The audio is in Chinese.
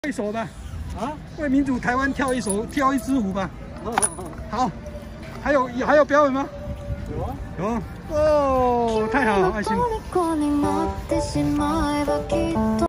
一首吧， 啊， 为民主台湾跳一支舞吧。好，还有表演吗？ 有啊， 有啊。哦，太好了，爱心。